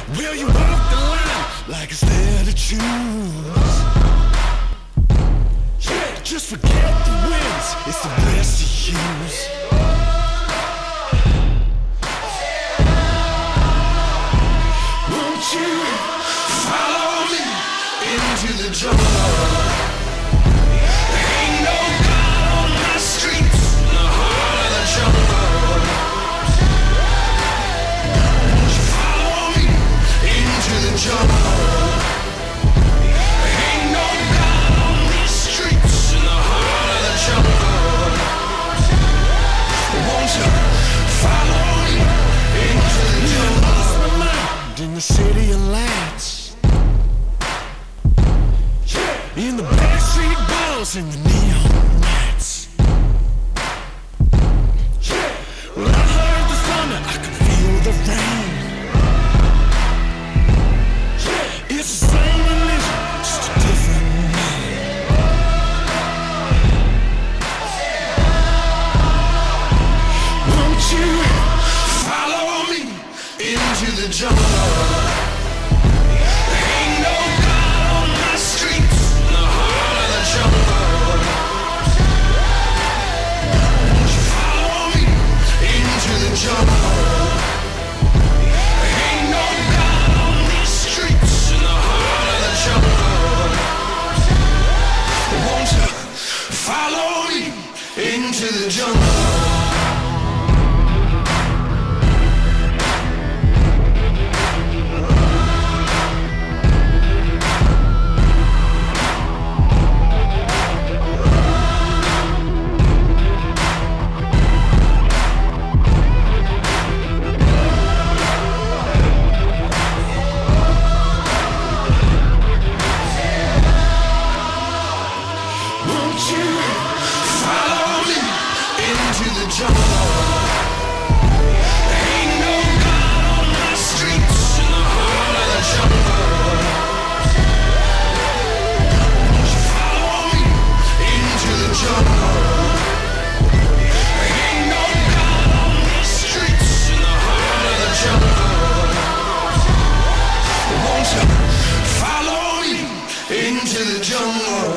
Will you walk the line like it's there to choose? Yeah, just forget the wins, it's the best to use. Won't you follow me into the jungle? Ain't no God on my streets, in the heart of the jungle. Jungle. Ain't no God on these streets, in the heart of the jungle. Won't you follow me into the jungle? Lost my mind in the city of lights, in the backstreet balls and the neon lights. Well, I heard the thunder, I could feel the rain. It's the same religion, just a different name. Won't you follow me into the jungle? Ain't no God on my streets, in the heart of the jungle. Won't you follow me into the jungle? Follow me into the jungle. Follow me into the jungle.